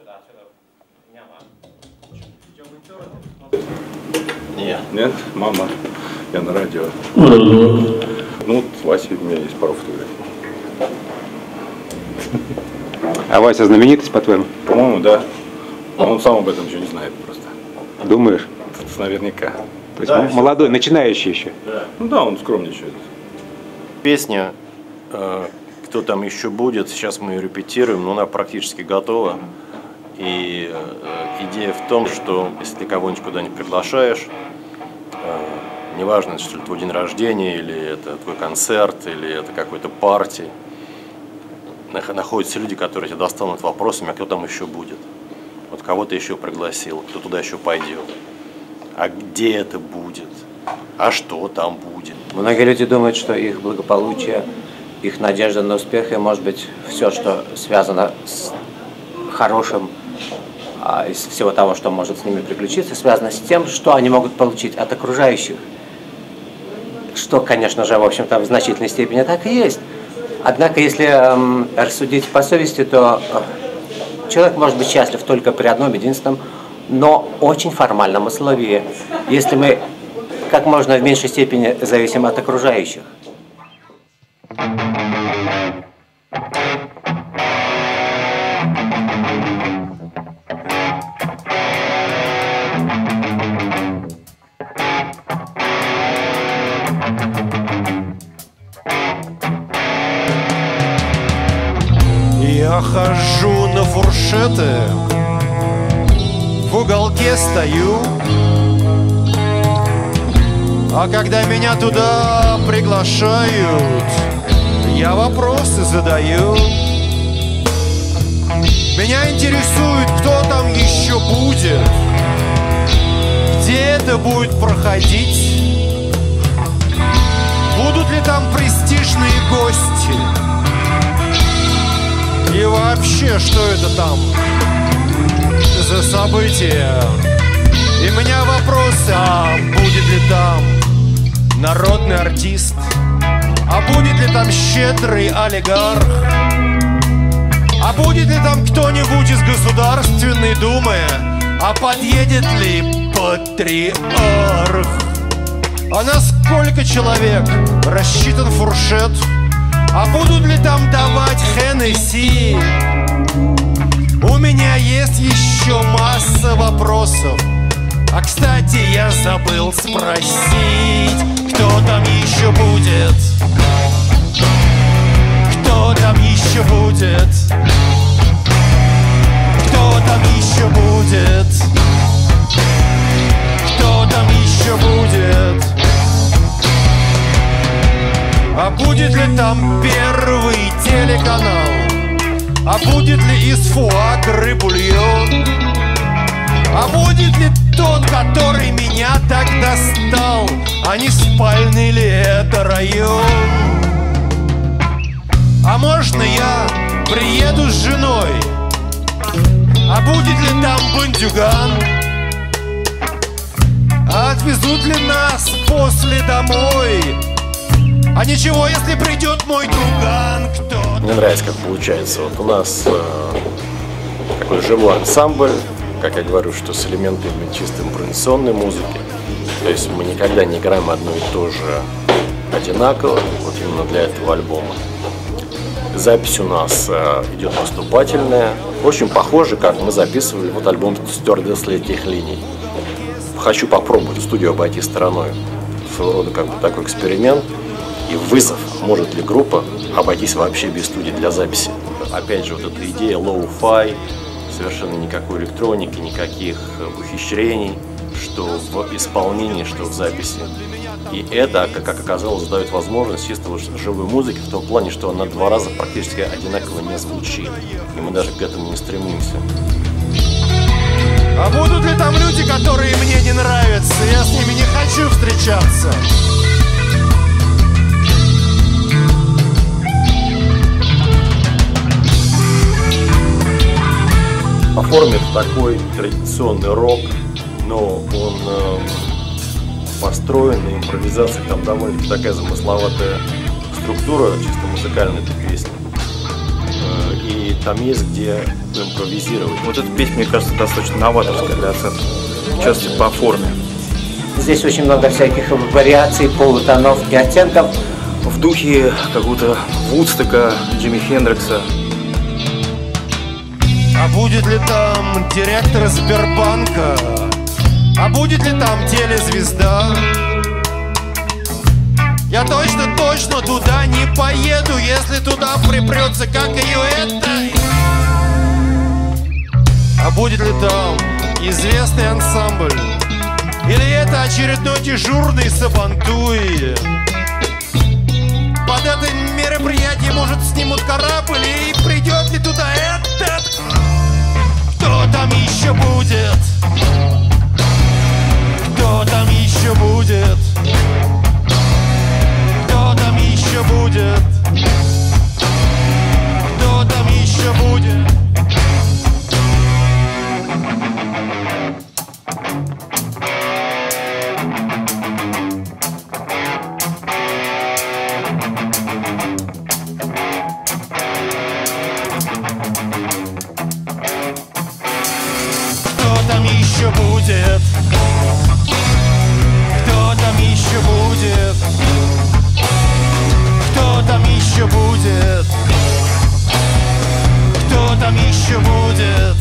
Нет. Нет? Мама. Я на радио. Ну, вот с Васей у меня есть пару фотографий. А Вася знаменитость, по-твоему? По-моему, да. Он сам об этом еще не знает просто. Думаешь? Наверняка. То есть да, молодой, начинающий еще. Да. Ну да, он скромничает. Песня «Кто там еще будет», сейчас мы ее репетируем, но она практически готова. И идея в том, что если ты кого-нибудь куда-нибудь приглашаешь, неважно, что это твой день рождения, или это твой концерт, или это какой-то парти, находятся люди, которые тебя достанут вопросами, а кто там еще будет? Вот кого ты еще пригласил, кто туда еще пойдет? А где это будет? А что там будет? Многие люди думают, что их благополучие, их надежда на успех и, может быть, все, что связано с хорошим, из всего того, что может с ними приключиться, связано с тем, что они могут получить от окружающих. Что, конечно же, в общем-то, в значительной степени так и есть. Однако, если рассудить по совести, то человек может быть счастлив только при одном единственном, но очень формальном условии, если мы как можно в меньшей степени зависим от окружающих. Я хожу на фуршеты, в уголке стою, а когда меня туда приглашают, я вопросы задаю. Меня интересует, кто там еще будет, где это будет проходить, будут ли там престижные гости. И вообще, что это там за событие? И у меня вопрос, а будет ли там народный артист? А будет ли там щедрый олигарх? А будет ли там кто-нибудь из Государственной Думы? А подъедет ли патриарх? А на сколько человек рассчитан фуршет? А будут ли там давать Хеннесси? У меня есть еще масса вопросов. А, кстати, я забыл спросить, кто там еще будет? Кто там еще будет? Кто там еще будет? Кто там еще будет? А будет ли там первый телеканал? А будет ли из фуагры бульон? А будет ли тот, который меня так достал? А не спальный ли это район? А можно я приеду с женой? А будет ли там бандюган? А отвезут ли нас после домой? А ничего, если придет мой друган, кто... Мне нравится, как получается. Вот у нас такой живой ансамбль, как я говорю, что с элементами чисто импровизационной музыки. То есть мы никогда не играем одно и то же одинаково, вот именно для этого альбома. Запись у нас идет поступательная, очень похоже, как мы записывали вот альбом «Стюардесс легких линий». Хочу попробовать студию обойти стороной. Своего рода как бы такой эксперимент. И вызов, может ли группа обойтись вообще без студии для записи. Опять же, вот эта идея лоу-фай, совершенно никакой электроники, никаких ухищрений, что в исполнении, что в записи. И это, как оказалось, дает возможность чисто живой музыки в том плане, что она два раза практически одинаково не звучит. И мы даже к этому не стремимся. А будут ли там люди, которые мне не нравятся? Я с ними не хочу встречаться. По форме это такой традиционный рок, но он построен на импровизации, там довольно-таки такая замысловатая структура, чисто музыкальной этой песни. И там есть где импровизировать. Вот эта песня, мне кажется, достаточно новаторская для оценки, в частности по форме. Здесь очень много всяких вариаций, полутонов и оттенков. В духе какого-то Вудстока, Джимми Хендрикса. А будет ли там директор Сбербанка? А будет ли там телезвезда? Я точно туда не поеду, если туда припрется, как ее этой. А будет ли там известный ансамбль? Или это очередной дежурный сабантуй? Под это мероприятие, может, снимут корабль, и придет ли туда этот? Кто там еще будет? Кто там еще будет? Кто там еще будет? Кто там еще будет? Кто там еще будет? Кто там еще будет? Кто там еще будет? Кто там еще будет?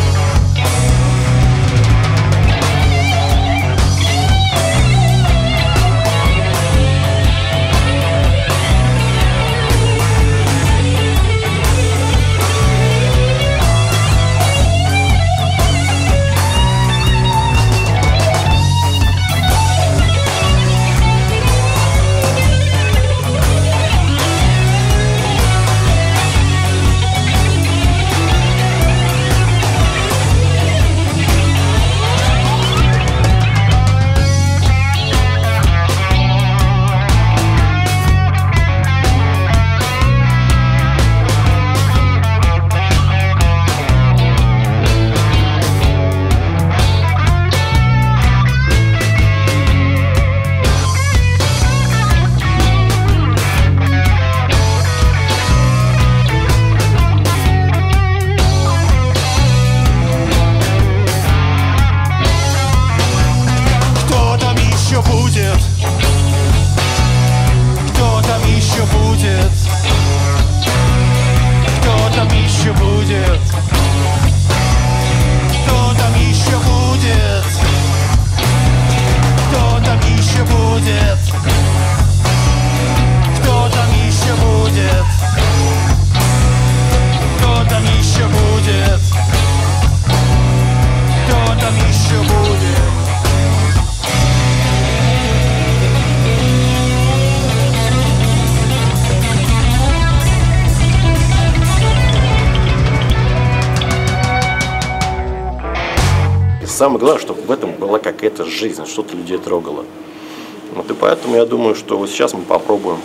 Самое главное, чтобы в этом была какая-то жизнь, что-то людей трогало. Вот и поэтому я думаю, что вот сейчас мы попробуем,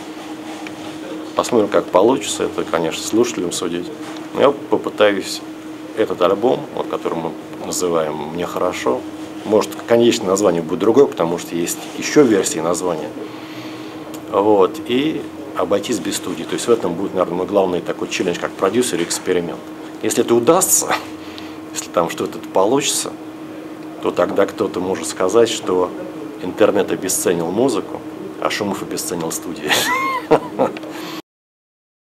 посмотрим, как получится. Это, конечно, слушателям судить. Но я попытаюсь этот альбом, вот, который мы называем «Мне хорошо», может, конечное название будет другое, потому что есть еще версии названия. Вот, и обойтись без студии. То есть в этом будет, наверное, мой главный такой челлендж, как продюсер и эксперимент. Если это удастся, если там что-то получится, то тогда кто-то может сказать, что интернет обесценил музыку, а Шумов обесценил студию.